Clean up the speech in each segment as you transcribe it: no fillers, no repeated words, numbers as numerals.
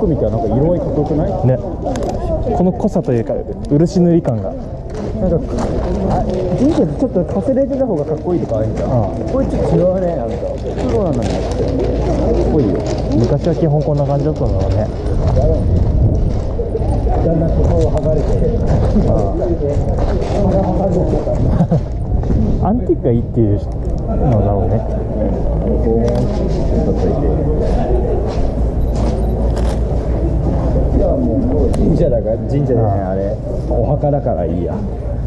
く見たらなんか色合いかっこよくないね。この濃さというか漆塗り感がなんか人生ちょっとかすれてた方がかっこいいとかあるんじゃん。これちょっと違うね。なんか黒なんだね。かっこいいよ。 昔は基本こんな感じだったんだろうね。 だんだんここを剥がれてアンティークがいいっていうのだろうね。 神社だから神社でね、あれお墓だからいいや。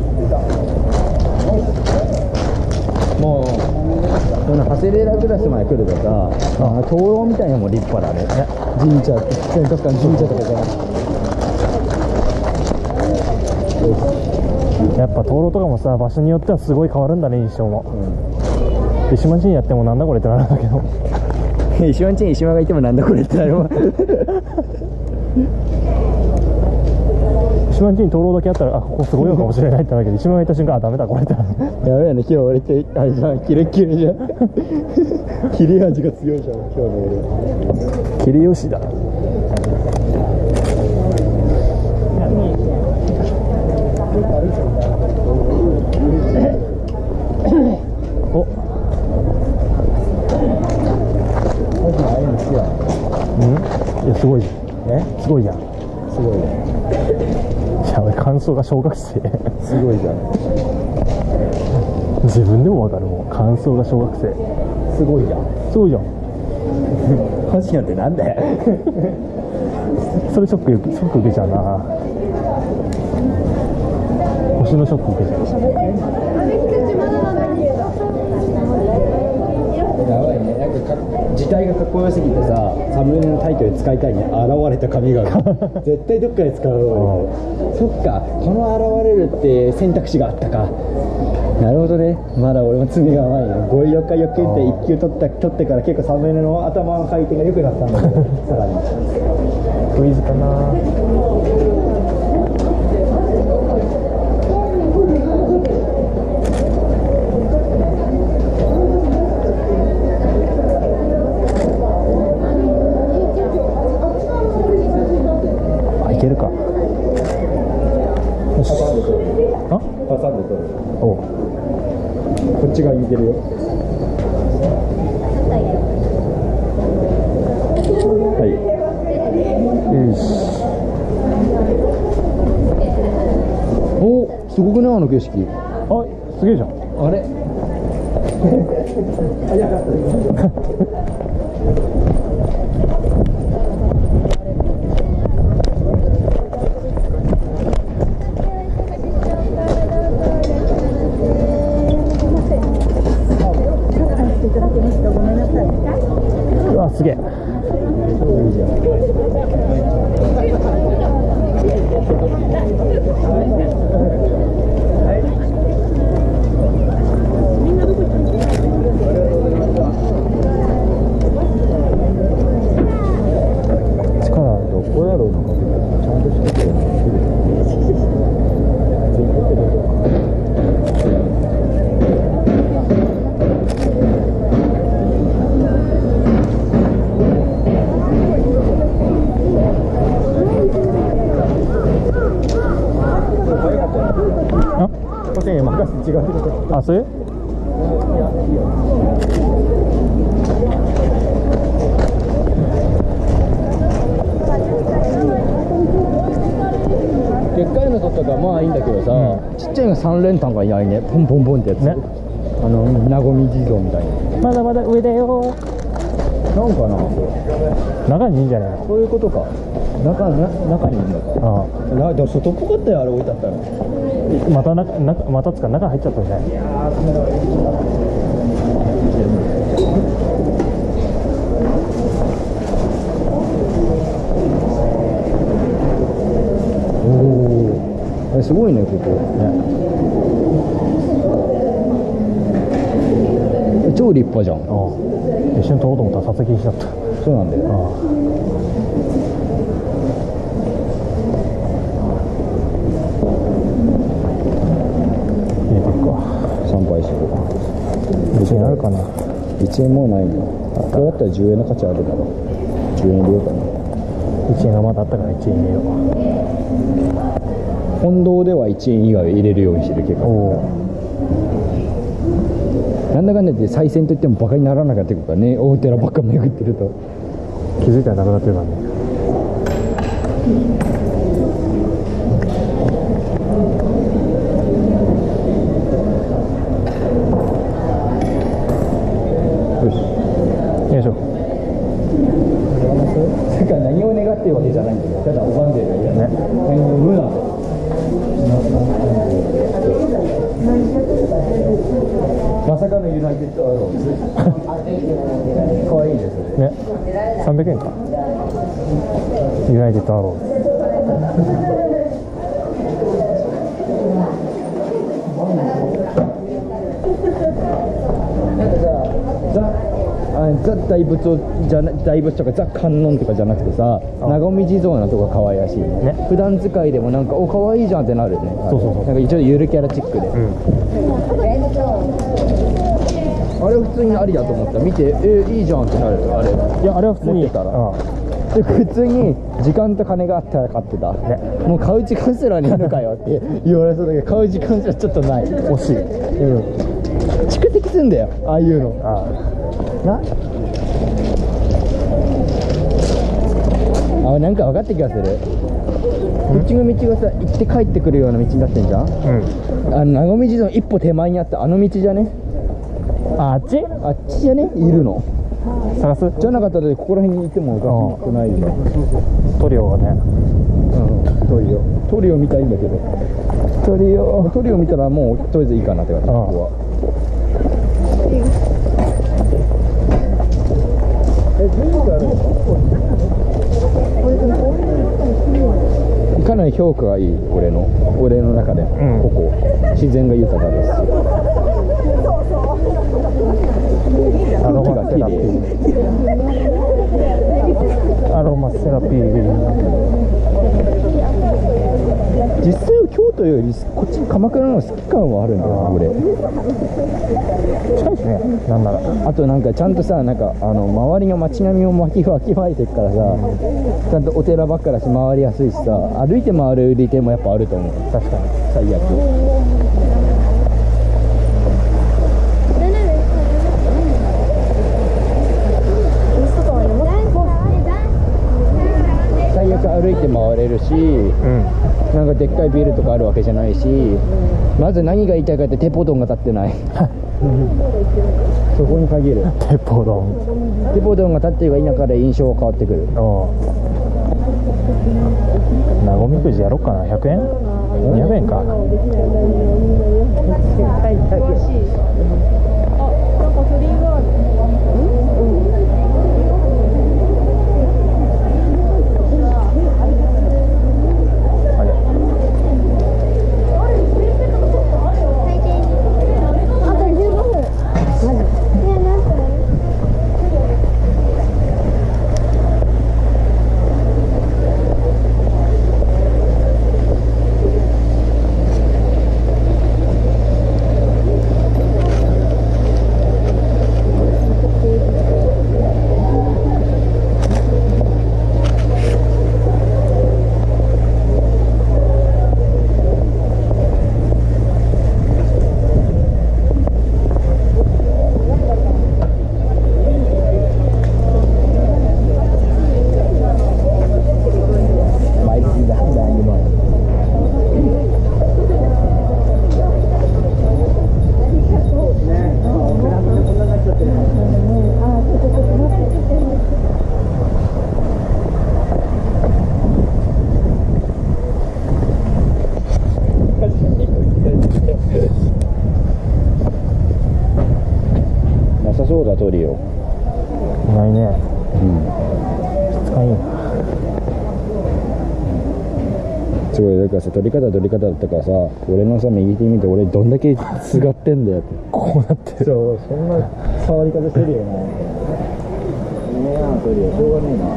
もうこのハセレラグラスまで来るとさ、灯籠みたいなのも立派だね。神社選択官神社とかじゃなくて。 やっぱ灯籠とかもさ、場所によってはすごい変わるんだね、印象も。石間神やってもなんだこれってなるんだけど石間神石間がいてもなんだこれってなるわ石間神灯籠だけあったら、あ、ここすごいのかもしれないってなるけど、石間がいた瞬間、あ、ダメだこれってなる。 やべえね、今日俺ってあれじゃん、キレッキレじゃん切れ味が強いじゃん、今日の俺。 切れよしだ。お、いや、すごいじゃん。すごいじゃん。 すごいね。 いや、俺感想が小学生すごいじゃん。 自分でもわかるもん、感想が小学生。 すごいじゃん。 すごいじゃん。 星野ってなんだよそれショック受けちゃうな。星のショック受けちゃう。 やばいね、なんか字体がかっこよすぎてさ、サムネのタイトル使いたいに現れた神々絶対どっかで使うわ。そっか、この現れるって選択肢があったか。なるほどね。まだ俺も罪が甘いね。5位4日4って1級取ってから結構サムネの頭の回転が良くなったんだけどさらにクイズかな。あ、いけるか。よし。あ、 挟んで取る。 おう、 こっち側にいけるよ。はい。 よし。 お、すごくないあの景色。 あ、すげえじゃん。 あれ早かったうわ、すげえ。力どこやろうとかちゃんとしてて違う。あ、それ？ でっかいの取ったからまあいいんだけどさ、ちっちゃいの3連単がいないね。ポンポンポンってやつ、ね、なごみ地蔵みたいな。 まだまだ上だよ。 なんかな、 中にいいんじゃない？ そういうことか。中にいるのか。ああ、でも外っぽかったよ、あれ置いてあったら。 またつか中入っちゃったじゃん。 おお、すごいねここね。超立派じゃん。 一瞬取ろうと思ったら佐々木しちゃった。 そうなんだよ。参拝する。 1円あるかな。 1円もうないんだ。これだったら10円の価値あるだろう。10円入れようかな。 1円がまだあったから1円入れよう。 本堂では1円以外を入れるようにしてる結構。なんだかんだ言って再選といってもバカにならなかったからね、大寺ばっか巡ってると気づいたらなくなってるからね。よし、よいしょ。 だから何を願ってるわけじゃないんだよ。ただ拝んでるだけだね。何も無なんだよ。まさかのユナイテッドアローズ。かわいいですね。 300円か。ユナイテッドアローズ。 なんかザ大仏じゃな大仏とかザ観音とかじゃなくてさ、長見地蔵なとこが可愛らしいね。普段使いでもなんかお可愛いじゃんってなるね。 そうそうそう。 なんか一応ゆるキャラチックで。あれ普通にありだと思った。見ていいじゃんってなるあれ。 いやあれは普通に持ってたら。で普通に時間と金があったら買ってた、ね、もう買う時間すらねえのかよって言われそうだけど、買う時間すらちょっとない。 惜しい。 蓄積すんだよああいうの。なんか分かった気がする。こっちの道がさ行って帰ってくるような道になってんじゃん。長見地蔵の一歩手前にあったあの道じゃね。 あっちじゃねいるの。 探すじゃなかったらここら辺にいてもおかしくないよね。 トリオがね。 トリオ見たいんだけど、トリオ見たらもうとりあえずいいかなって感じ。ここはかなり評価がいい。俺の中で、ここ自然が豊かです。 アロマセラピー。アロマセラピー。 実際は京都よりこっち鎌倉の好き感はあるんだよ俺。 近いですね。なんならあとなんかちゃんとさ、なんか周りの街並みをわきまえてるからさ、ちゃんとお寺ばっかだし回りやすいしさ、歩いて回る利点もやっぱあると思う。 確かに。 最悪歩いて回れるし、なんかでっかいビルとかあるわけじゃないし、まず何が言いたいかってテポドンが立ってないそこに限る。 テポドンが立っているか否かで印象は変わってくる。 なごみくじやろうかな。100円200円か。 なさそうだトリオ。 ないね。質感いいな。 すごい。だからさ、撮り方だったからさ、俺のさ右手見て俺どんだけすがってんだよってこうなってる。 そう、そんな触り方してるよな。ねえなトリオ、しょうがねえな。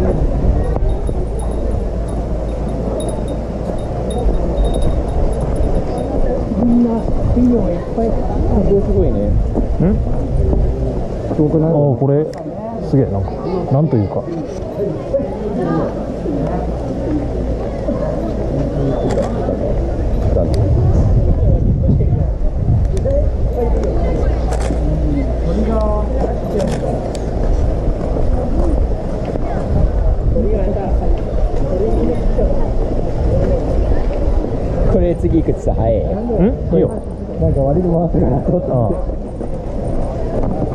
こんな肥料がいっぱい。すごいね。すごくない？ これすげえ。なんかなんというかこれ次行くとさ、早い。 いいよ。 なんか割り回ったから、ちょっと。